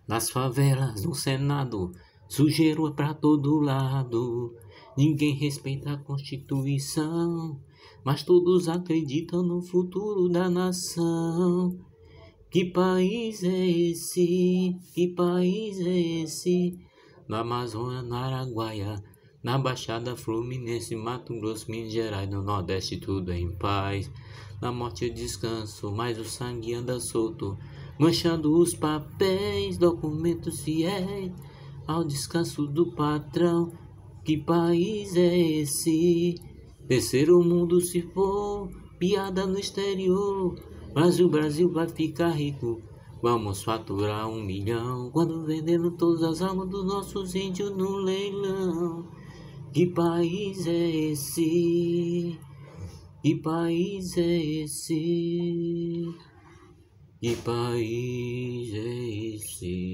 Nas favelas, no Senado, sujeira pra todo lado. Ninguém respeita a Constituição, mas todos acreditam no futuro da nação. Que país é esse? Que país é esse? Na Amazônia, na Araguaia, na Baixada Fluminense, Mato Grosso, Minas Gerais, no Nordeste tudo é em paz. Na morte eu descanso, mas o sangue anda solto, manchando os papéis, documentos fiéis ao descanso do patrão. Que país é esse? Terceiro mundo se for, piada no exterior, mas o Brasil vai ficar rico. Vamos faturar 1 milhão quando vendendo todas as almas dos nossos índios no leilão. Que país é esse? Que país é esse? Que país é esse?